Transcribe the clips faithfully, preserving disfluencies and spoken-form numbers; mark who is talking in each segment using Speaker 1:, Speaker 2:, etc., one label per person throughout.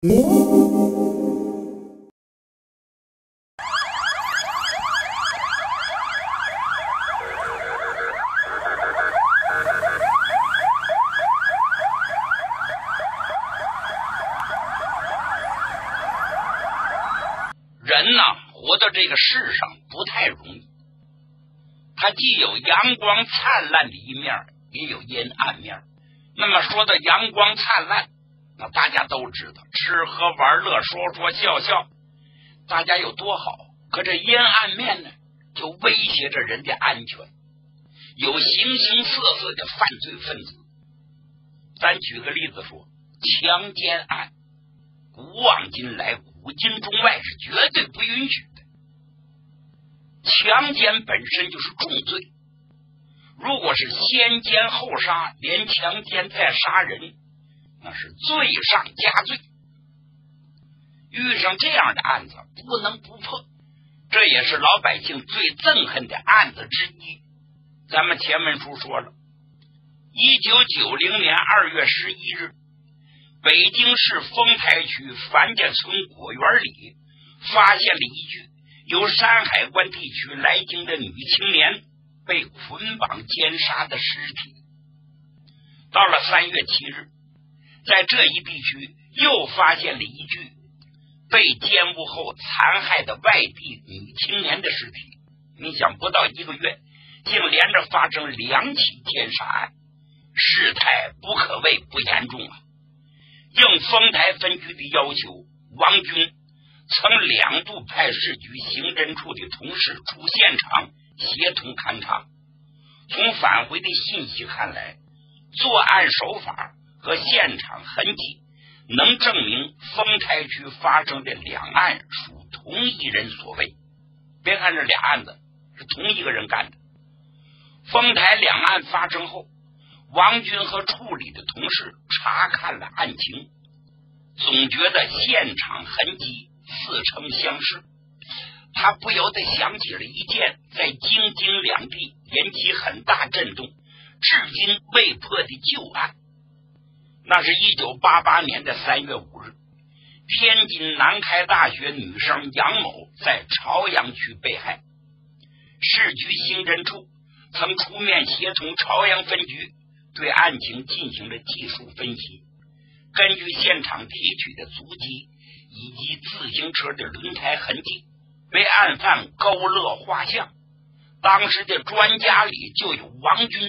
Speaker 1: 人呢，活到这个世上不太容易，他既有阳光灿烂的一面，也有阴暗面。那么说到阳光灿烂，那大家都知道，吃喝玩乐，说说笑笑，大家有多好。可这阴暗面呢，就威胁着人的安全，有形形色色的犯罪分子。咱举个例子说，强奸案，古往今来，古今中外是绝对不允许的。强奸本身就是重罪，如果是先奸后杀，连强奸再杀人，那是罪上加罪。遇上这样的案子不能不破，这也是老百姓最憎恨的案子之一。咱们前文书说了，一九九零年二月十一日，北京市丰台区樊家村果园里发现了一具由山海关地区来京的女青年被捆绑奸杀的尸体。到了三月七日，在这一地区又发现了一具被奸污后残害的外地女青年的尸体。你想，不到一个月竟连着发生两起奸杀案，事态不可谓不严重啊。应丰台分局的要求，王军曾两度派市局刑侦处的同事出现场协同勘查。从返回的信息看来，作案手法和现场痕迹能证明丰台区发生的两案属同一人所为。别看这俩案子是同一个人干的。丰台两案发生后，王军和处理的同事查看了案情，总觉得现场痕迹似曾相识。他不由得想起了一件在京津两地引起很大震动，至今未破的旧案。那是一九八八年的三月五日，天津南开大学女生杨某在朝阳区被害。市局刑侦处曾出面协同朝阳分局对案情进行了技术分析，根据现场提取的足迹以及自行车的轮胎痕迹，为案犯勾勒画像。当时的专家里就有王军，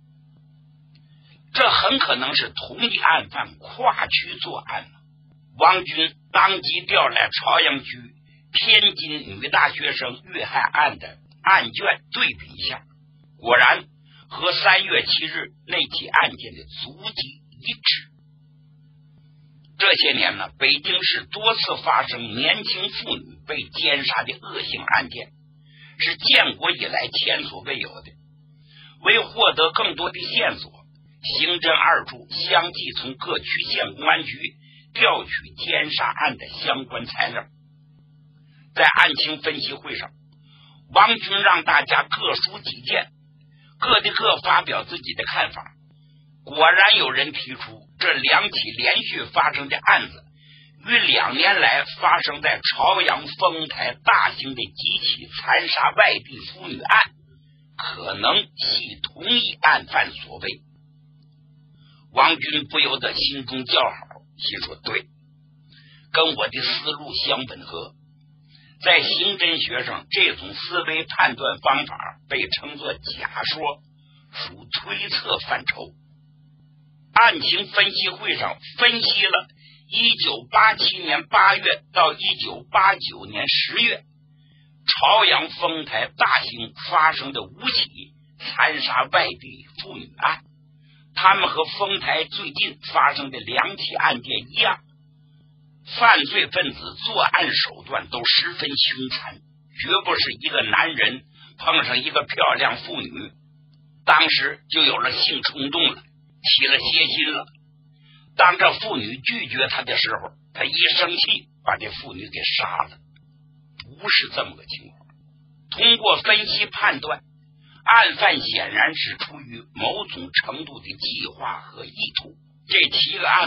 Speaker 1: 这很可能是同一案犯跨区作案。王军当即调来朝阳区天津女大学生遇害案的案卷对比一下，果然和三月七日那起案件的足迹一致。这些年呢，北京市多次发生年轻妇女被奸杀的恶性案件，是建国以来前所未有的。为获得更多的线索，刑侦二处相继从各区县公安局调取奸杀案的相关材料。在案情分析会上，王军让大家各抒己见，各的各发表自己的看法。果然有人提出，这两起连续发生的案子与两年来发生在朝阳丰台大型的几起残杀外地妇女案可能系同一案犯所为。王军不由得心中叫好，心说对，跟我的思路相吻合。在刑侦学上，这种思维判断方法被称作假说，属推测范畴。案情分析会上分析了一九八七年八月到一九八九年十月朝阳丰台大型发生的五起残杀外地妇女案，他们和丰台最近发生的两起案件一样，犯罪分子作案手段都十分凶残，绝不是一个男人碰上一个漂亮妇女，当时就有了性冲动了，起了邪心了。当这妇女拒绝他的时候，他一生气把这妇女给杀了。不是这么个情况。通过分析判断，案犯显然是出于某种程度的计划和意图。这七个案子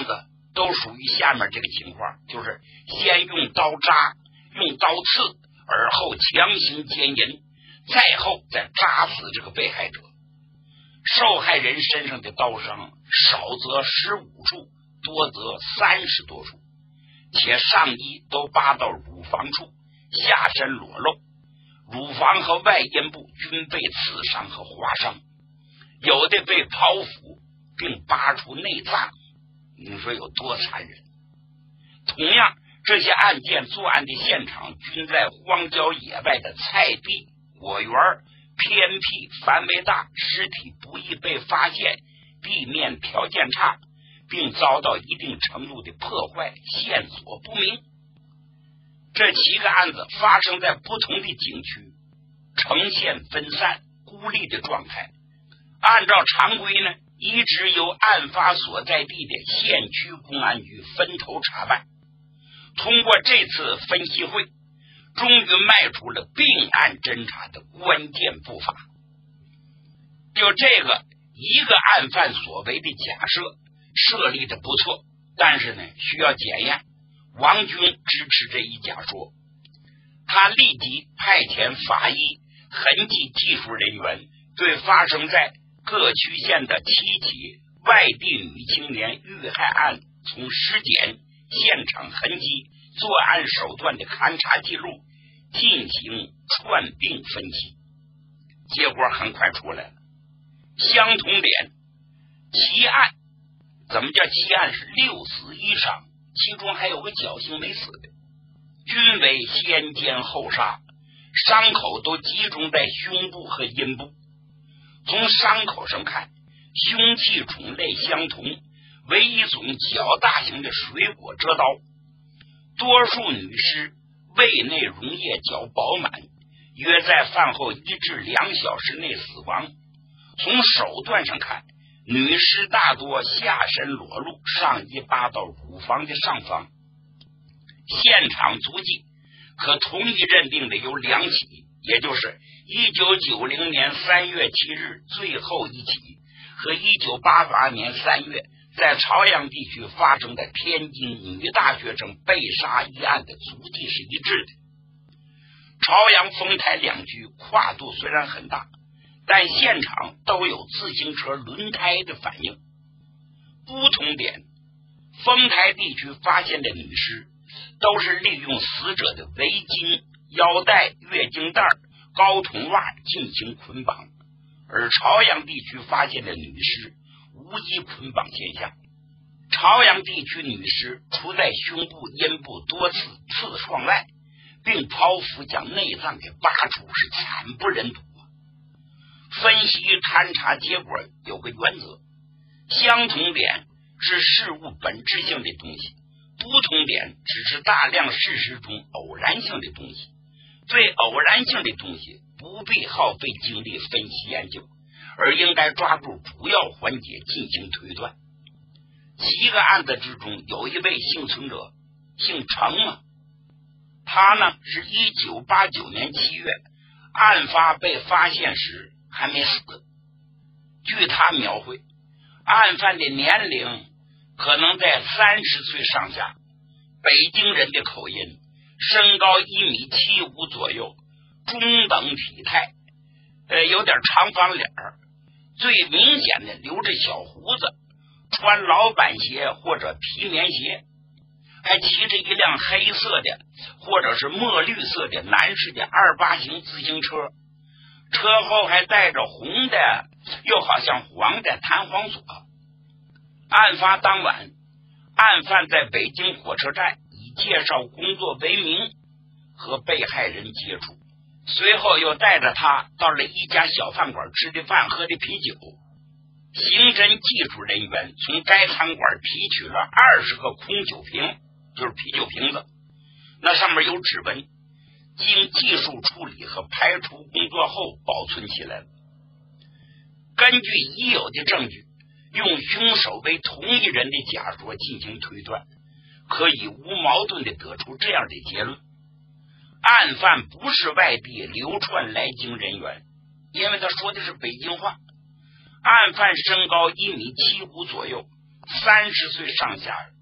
Speaker 1: 都属于下面这个情况，就是先用刀扎，用刀刺，而后强行奸淫，再后再扎死这个被害者。受害人身上的刀伤少则十五处，多则三十多处，且上衣都扒到乳房处，下身裸露，乳房和外阴部均被刺伤和划伤，有的被剖腹并拔出内脏，你说有多残忍？同样，这些案件作案的现场均在荒郊野外的菜地、果园，偏僻范围大，尸体不易被发现，地面条件差，并遭到一定程度的破坏，线索不明。这七个案子发生在不同的景区，呈现分散孤立的状态。按照常规呢，一直由案发所在地的县区公安局分头查办。通过这次分析会，终于迈出了并案侦查的关键步伐。就这个一个案犯所为的假设设立的不错，但是呢需要检验。王军支持这一假说，他立即派遣法医、痕迹技术人员对发生在各区县的七起外地女青年遇害案从尸检、现场痕迹、作案手段的勘查记录进行串并分析，结果很快出来了。相同点，其案怎么叫其案是六死一伤，其中还有个侥幸没死的，均为先奸后杀，伤口都集中在胸部和阴部。从伤口上看，凶器种类相同，为一种较大型的水果折刀。多数女尸胃内溶液较饱满，约在饭后一至两小时内死亡。从手段上看，女尸大多下身裸露，上衣扒到乳房的上方。现场足迹可同一认定的有两起，也就是一九九零年三月七日最后一起和一九八八年三月在朝阳地区发生的天津女大学生被杀一案的足迹是一致的。朝阳、丰台两区跨度虽然很大，但现场都有自行车轮胎的反应。不同点，丰台地区发现的女尸都是利用死者的围巾、腰带、月经带、高筒袜进行捆绑，而朝阳地区发现的女尸无一捆绑现象。朝阳地区女尸除在胸部、阴部多次刺创外，并剖腹将内脏给拔出，是惨不忍睹。分析勘查结果有个原则，相同点是事物本质性的东西，不同点只是大量事实中偶然性的东西。对偶然性的东西不必耗费精力分析研究，而应该抓住主要环节进行推断。七个案子之中有一位幸存者姓程嘛，他呢是一九八九年七月案发被发现时还没死。据他描绘，案犯的年龄可能在三十岁上下，北京人的口音，身高一米七五左右，中等体态，呃，有点长方脸儿，最明显的留着小胡子，穿老板鞋或者皮棉鞋，还骑着一辆黑色的或者是墨绿色的男士的二八型自行车，车后还带着红的又好像黄的弹簧锁。案发当晚，案犯在北京火车站以介绍工作为名和被害人接触，随后又带着他到了一家小饭馆吃的饭喝的啤酒。刑侦技术人员从该餐馆提取了二十个空酒瓶，就是啤酒瓶子，那上面有指纹，经技术处理和排除工作后保存起来了。根据已有的证据，用凶手为同一人的假说进行推断，可以无矛盾地得出这样的结论：案犯不是外地流窜来京人员，因为他说的是北京话。案犯身高一米七五左右，三十岁上下，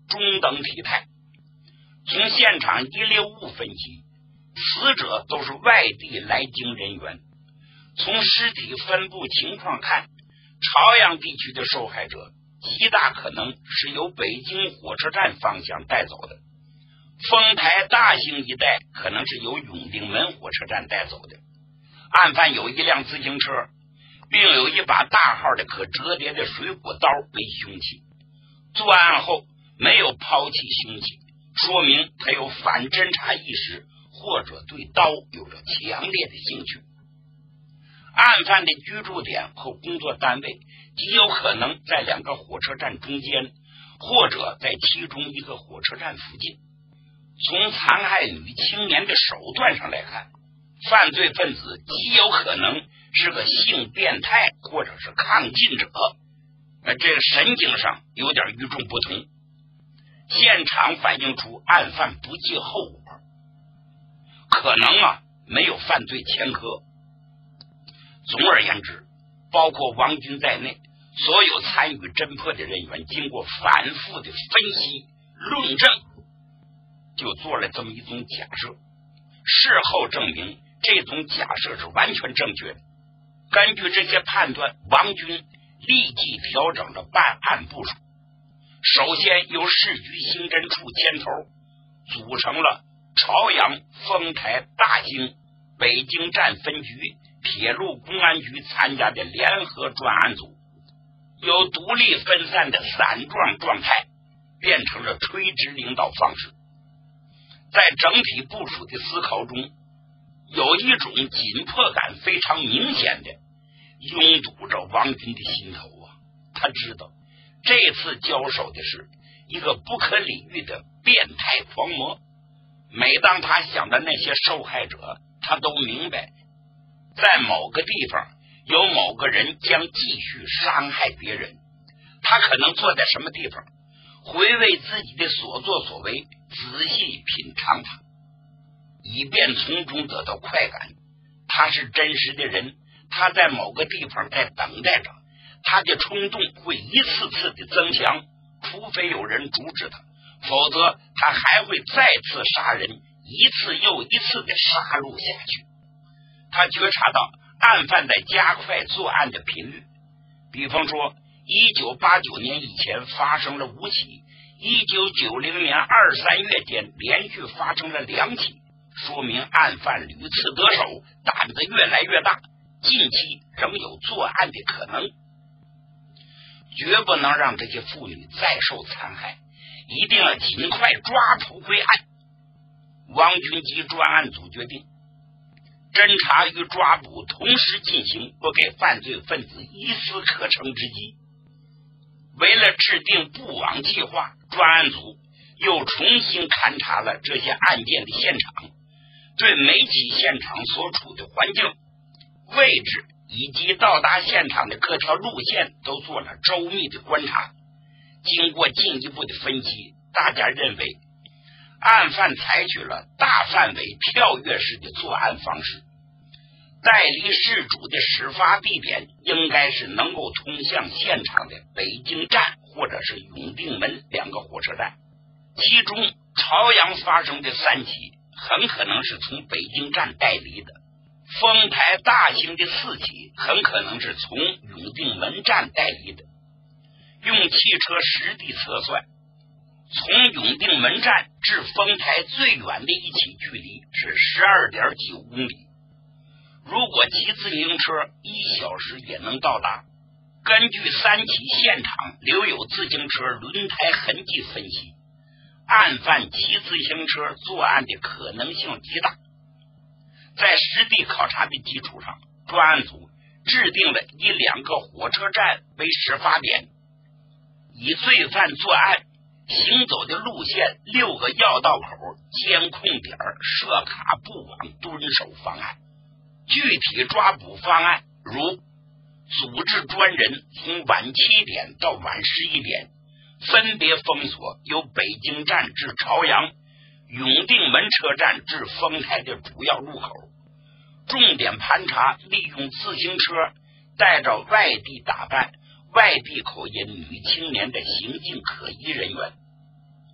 Speaker 1: 中等体态。从现场遗留物分析，死者都是外地来京人员。从尸体分布情况看，朝阳地区的受害者极大可能是由北京火车站方向带走的，丰台大兴一带可能是由永定门火车站带走的。案犯有一辆自行车，并有一把大号的可折叠的水果刀为凶器。作案后没有抛弃凶器，说明他有反侦查意识，或者对刀有着强烈的兴趣。案犯的居住点和工作单位极有可能在两个火车站中间，或者在其中一个火车站附近。从残害女青年的手段上来看，犯罪分子极有可能是个性变态或者是抗禁者，这个神经上有点与众不同。现场反映出案犯不计后果，可能啊没有犯罪前科。总而言之，包括王军在内，所有参与侦破的人员经过反复的分析论证，就做了这么一种假设。事后证明这种假设是完全正确的。根据这些判断，王军立即调整了办案部署。首先由市局刑侦处牵头，组成了朝阳、丰台、大兴、北京站分局、铁路公安局参加的联合专案组，由独立分散的散状状态变成了垂直领导方式。在整体部署的思考中，有一种紧迫感非常明显的拥堵着王军的心头啊！他知道这次交手的是一个不可理喻的变态狂魔。每当他想到那些受害者，他都明白在某个地方有某个人将继续伤害别人。他可能坐在什么地方，回味自己的所作所为，仔细品尝它，以便从中得到快感。他是真实的人，他在某个地方在等待着，他的冲动会一次次的增强，除非有人阻止他，否则他还会再次杀人，一次又一次的杀戮下去。他觉察到案犯在加快作案的频率，比方说一九八九年以前发生了五起，一九九零年二三月间连续发生了两起，说明案犯屡次得手，胆子越来越大，近期仍有作案的可能。绝不能让这些妇女再受残害，一定要尽快抓捕归案。王军及专案组决定，侦查与抓捕同时进行，不给犯罪分子一丝可乘之机。为了制定布网计划，专案组又重新勘察了这些案件的现场，对每起现场所处的环境、位置以及到达现场的各条路线都做了周密的观察。经过进一步的分析，大家认为案犯采取了大范围跳跃式的作案方式，带离事主的始发地点应该是能够通向现场的北京站或者是永定门两个火车站，其中朝阳发生的三起很可能是从北京站带离的，丰台大兴的四起很可能是从永定门站带离的。用汽车实地测算，从永定门站至丰台最远的一起距离是 十二点九公里，如果骑自行车一小时也能到达。根据三起现场留有自行车轮胎痕迹分析，案犯骑自行车作案的可能性极大。在实地考察的基础上，专案组制定了以两个火车站为始发点，以罪犯作案行走的路线六个要道口监控点设卡布网蹲守方案。具体抓捕方案如组织专人从晚七点到晚十一点，分别封锁由北京站至朝阳、永定门车站至丰台的主要路口，重点盘查利用自行车带着外地打扮、外地口音女青年的行径可疑人员。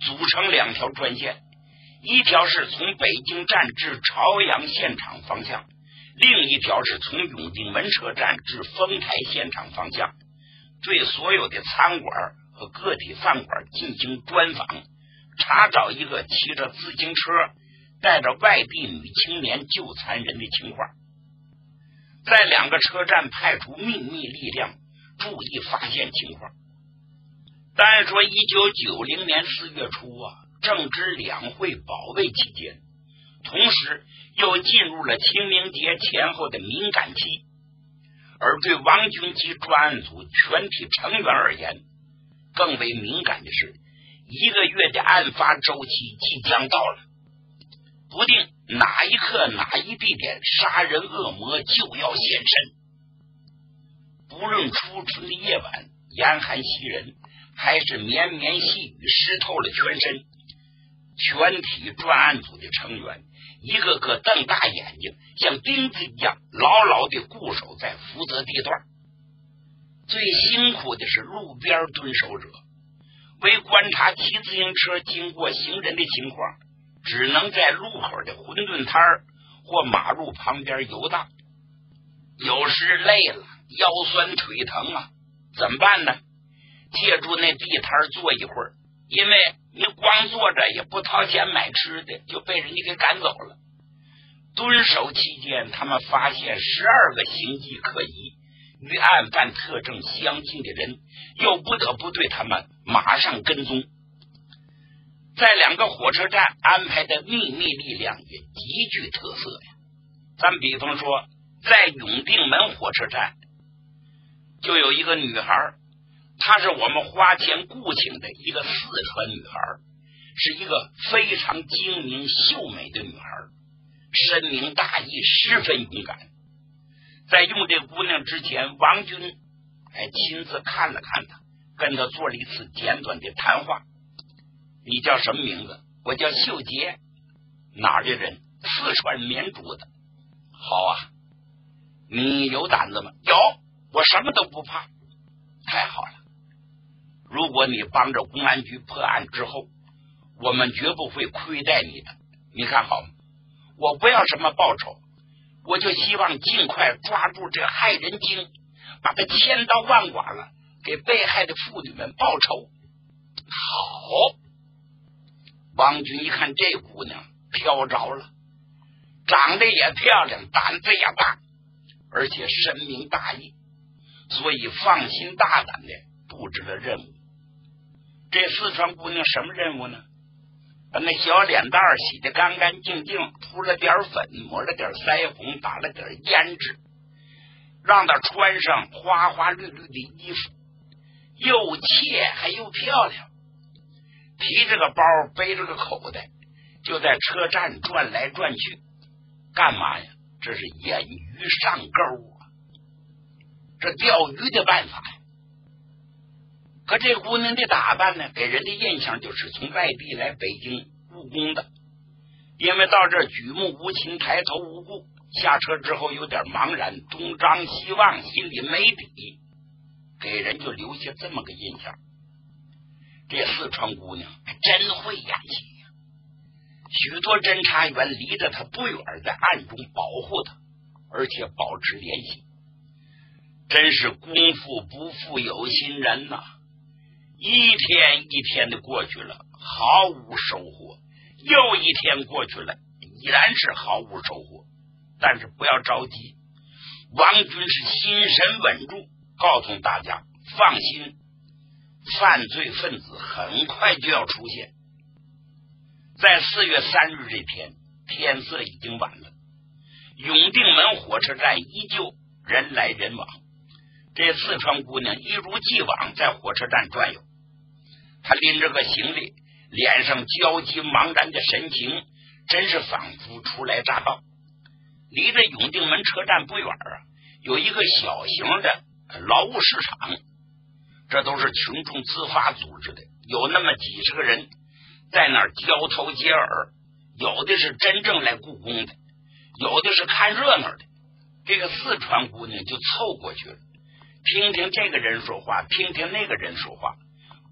Speaker 1: 组成两条专线，一条是从北京站至朝阳现场方向，另一条是从永定门车站至丰台现场方向，对所有的餐馆和个体饭馆进行专访，查找一个骑着自行车带着外地女青年救残人的情况。在两个车站派出秘密力量，注意发现情况。单说一九九零年四月初啊，正值两会保卫期间，同时又进入了清明节前后的敏感期，而对王军及专案组全体成员而言，更为敏感的是，一个月的案发周期即将到了，不定哪一刻哪一地点杀人恶魔就要现身。不论初春的夜晚严寒袭人，还是绵绵细雨湿透了全身，全体专案组的成员一个个瞪大眼睛，像钉子一样牢牢地固守在负责地段。最辛苦的是路边蹲守者，为观察骑自行车经过行人的情况，只能在路口的馄饨摊或马路旁边游荡。有时累了，腰酸腿疼啊，怎么办呢？借助那地摊坐一会儿，因为你光坐着也不掏钱买吃的，就被人家给赶走了。蹲守期间，他们发现十二个形迹可疑、与案犯特征相近的人，又不得不对他们马上跟踪。在两个火车站安排的秘密力量也极具特色呀。咱比方说，在永定门火车站就有一个女孩，她是我们花钱雇请的一个四川女孩，是一个非常精明秀美的女孩，深明大义，十分勇敢。在用这姑娘之前，王军还亲自看了看她，跟她做了一次简短的谈话。你叫什么名字？我叫秀杰。哪儿的人？四川绵竹的。好啊，你有胆子吗？有，我什么都不怕。太好了，如果你帮着公安局破案之后，我们绝不会亏待你的，你看好吗？我不要什么报酬，我就希望尽快抓住这害人精，把他千刀万剐了，给被害的妇女们报仇。好，王军一看这姑娘飘着了，长得也漂亮，胆子也大，而且深明大义，所以放心大胆的布置了任务。这四川姑娘什么任务呢？把那小脸蛋洗得干干净净，涂了点粉，抹了点腮红，打了点胭脂，让她穿上花花绿绿的衣服，又怯还又漂亮，提着个包，背着个口袋，就在车站转来转去。干嘛呀？这是引鱼上钩啊，这钓鱼的办法呀。可这姑娘的打扮呢，给人的印象就是从外地来北京务工的，因为到这儿举目无亲，抬头无顾，下车之后有点茫然，东张西望，心里没底，给人就留下这么个印象。这四川姑娘真会演戏呀！许多侦查员离着她不远，在暗中保护她，而且保持联系。真是功夫不负有心人呐、啊！一天一天的过去了，毫无收获，又一天过去了，依然是毫无收获。但是不要着急，王军是心神稳住，告诉大家放心，犯罪分子很快就要出现。在四月三日这天，天色已经晚了，永定门火车站依旧人来人往。这四川姑娘一如既往在火车站转悠，她拎着个行李，脸上焦急茫然的神情，真是仿佛初来乍到。离着永定门车站不远啊，有一个小型的劳务市场，这都是群众自发组织的，有那么几十个人在那儿交头接耳，有的是真正来雇工的，有的是看热闹的。这个四川姑娘就凑过去了，听听这个人说话，听听那个人说话，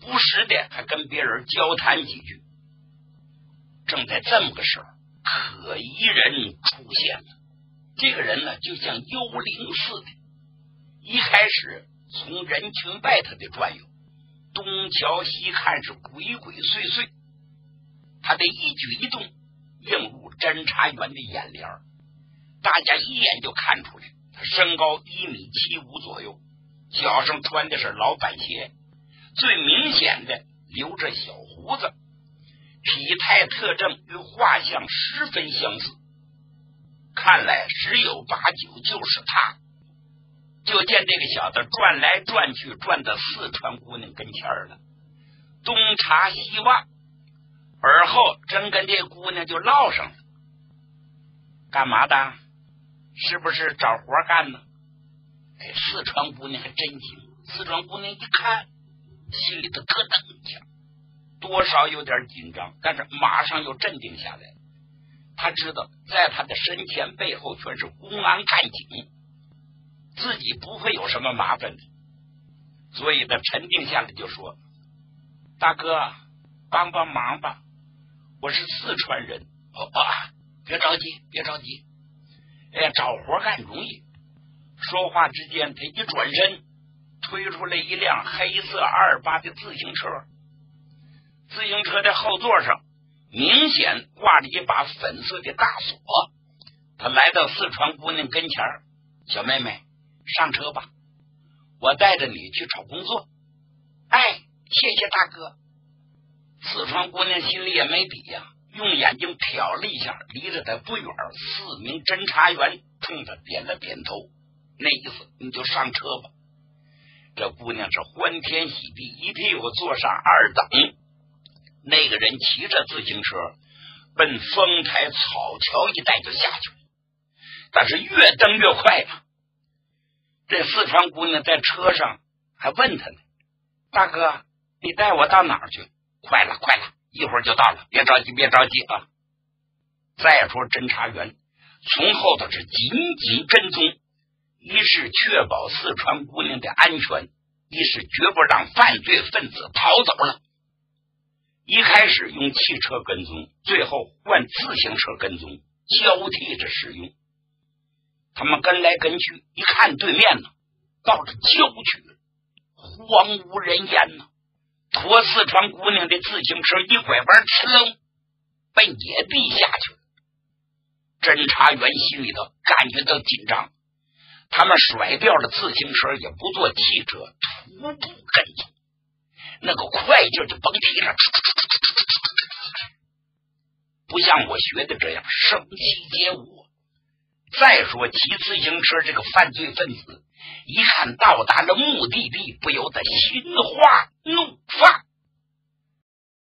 Speaker 1: 不时的还跟别人交谈几句。正在这么个时候，可疑人出现了。这个人呢，就像幽灵似的，一开始从人群外头的转悠，东瞧西看，是鬼鬼祟祟。他的一举一动映入侦查员的眼帘，大家一眼就看出来，他身高一米七五左右，脚上穿的是老板鞋，最明显的留着小胡子，体态特征与画像十分相似，看来十有八九就是他。就见这个小子转来转去，转到四川姑娘跟前了，东查西望，而后真跟这姑娘就唠上了。干嘛的？是不是找活干呢？哎，四川姑娘还真行。四川姑娘一看，心里头咯噔一下，多少有点紧张，但是马上又镇定下来。他知道在他的身前背后全是公安干警，自己不会有什么麻烦的，所以他沉定下来就说：大哥，帮帮忙吧，我是四川人。哦啊，别着急别着急，哎呀，找活干容易。说话之间，他一转身推出来一辆黑色二八的自行车，自行车的后座上明显挂着一把粉色的大锁。他来到四川姑娘跟前，小妹妹上车吧，我带着你去找工作。哎，谢谢大哥。四川姑娘心里也没底呀、啊，用眼睛瞟了一下离着他不远四名侦查员，冲他点了点头，那意思你就上车吧。这姑娘是欢天喜地，一屁股坐上二等。那个人骑着自行车奔丰台草桥一带就下去了，但是越蹬越快呀。这四川姑娘在车上还问他呢：大哥，你带我到哪儿去？快了快了，一会儿就到了，别着急别着急啊。再说侦查员从后头是紧紧跟踪，一是确保四川姑娘的安全，一是绝不让犯罪分子逃走了。一开始用汽车跟踪，最后换自行车跟踪，交替着使用。他们跟来跟去，一看对面呢，到了郊区，荒无人烟呢。驮四川姑娘的自行车一拐弯，哧楞奔野地下去了。侦查员心里头感觉到紧张，他们甩掉了自行车，也不坐汽车，徒步跟踪，那个快劲就甭提了，不像我学的这样生气街舞。再说骑自行车这个犯罪分子一看到达了目的地，不由得心花怒